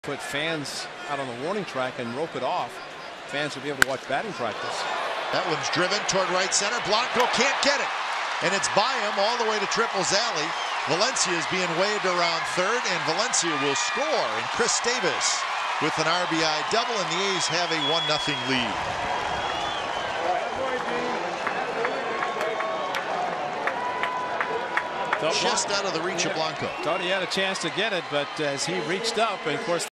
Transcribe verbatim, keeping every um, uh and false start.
Put fans out on the warning track and rope it off. Fans will be able to watch batting practice. That one's driven toward right center. Blanco can't get it. And it's by him all the way to Triple's alley. Valencia is being waved around third, and Valencia will score. And Khris Davis with an R B I double, and the A's have a one nothing lead. Just out of the reach of Blanco. Thought he had a chance to get it, but as he reached up, and of course